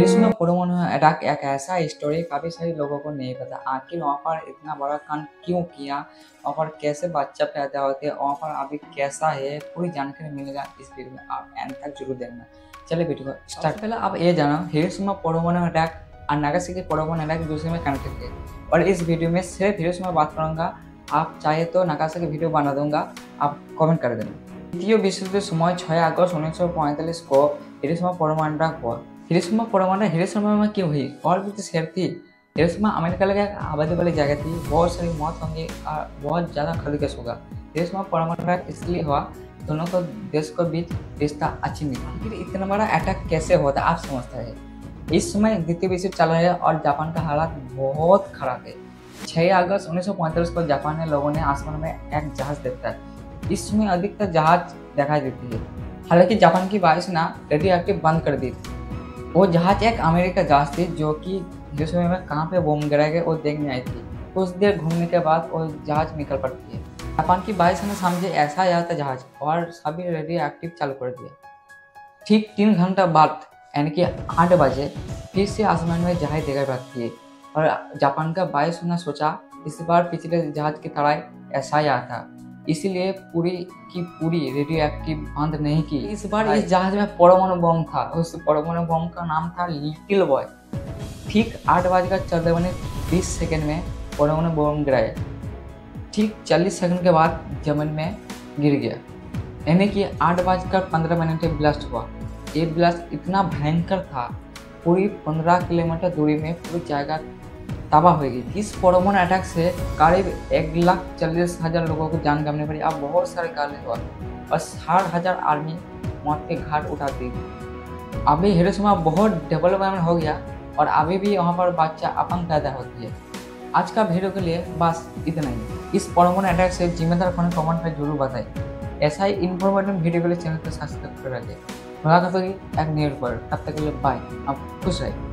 Hiroshima परमाणु attack एक ऐसा स्टोरी काफी सारे लोगों को नहीं पता। आखिर वहाँ पर इतना बड़ा कांड क्यों किया, वहाँ पर कैसे बच्चा पैदा होते हैं, वहाँ पर अभी कैसा है, पूरी जानकारी मिलेगा इस वीडियो में। आप एंड तक जरूर देखना। चलिए वीडियो को स्टार्ट। पहले आप ये जानो हिरोशिमा परमाणु अटैक और नागासाकी परमाणु अटैक दूसरे में कनेक्टेड है, और इस वीडियो में सिर्फ हिरोशिमा बात करूँगा। आप चाहे तो नागासाकी वीडियो बना दूंगा, आप कमेंट कर देना। द्वितीय विश्व युद्ध समय 6 अगस्त 1945 को हिरोशिमा परमाणु अटैक हुआ। हिरोशिमा परमाणु हिरोशिमा में क्यों हुई और भी तो शहर थी। हिरोशिमा अमेरिका लगा आबादी वाली जगह थी, बहुत सारी मौत होंगी और बहुत ज़्यादा खतरनाक होगा। हिरोशिमा परमाणु अटैक इसलिए हुआ दोनों को देश के बीच रिश्ता अच्छी नहीं थी। फिर इतना बड़ा अटैक कैसे होता आप समझते हैं। इस समय द्वितीय विश्व चल रहा है और जापान का हालात बहुत खराब है। 6 अगस्त 1945 को जापान ने लोगों ने आसमान में एक जहाज देखा है। इस समय अधिकतर जहाज दिखाई देती है। हालांकि जापान की वायुसेना रेडियो एक्टिव बंद कर दी थी। वो जहाज एक अमेरिका जहाज थी जो कि हिरोशिमा में कहाँ पे बम गिराएगा वो देखने आई थी। कुछ देर घूमने के बाद वो जहाज निकल पड़ती है। जापान की वायुसेना समझे ऐसा आया था जहाज और सभी रेडियो एक्टिव चालू कर दिया। ठीक 3 घंटा बाद यानी कि 8 बजे फिर से आसमान में जहाज दिखाई पड़ती है और जापान का वायुसेना सोचा इस बार पिछले जहाज की तरह ऐसा ही आया था, इसीलिए पूरी की पूरी रेडियो एक्टिव बंद नहीं की। इस बार इस जहाज में परमाणु बम था। उस परमाणु बम का नाम था लिटिल बॉय। ठीक 8:14 में परमाणु बम गिराया। ठीक 40 सेकंड के बाद जमीन में गिर गया, यानी कि 8:15 में ब्लास्ट हुआ। ये ब्लास्ट इतना भयंकर था, पूरी 15 किलोमीटर दूरी में पूरी जगह तबाह हो गई। इस परमाणु अटैक से करीब 1,40,000 लोगों को जान गंवानी पड़ी। अब बहुत सारे घायल हुआ और 60,000 आर्मी मौत के घाट उठाती थी। अभी हिरोशिमा बहुत डेवलपमेंट हो गया और अभी भी वहाँ पर बच्चा अपंग पैदा होती है। आज का वीडियो के लिए बस इतना ही। इस परमाणु अटैक से जिम्मेदार कौन कमेंट में जरूर बताएं। ऐसा ही इन्फॉर्मेटिव वीडियो के लिए चैनल को सब्सक्राइब कर रखिए। मुलाकात होगी एक न्यू पर, तब तक के लिए बाय। आप खुश रहिए।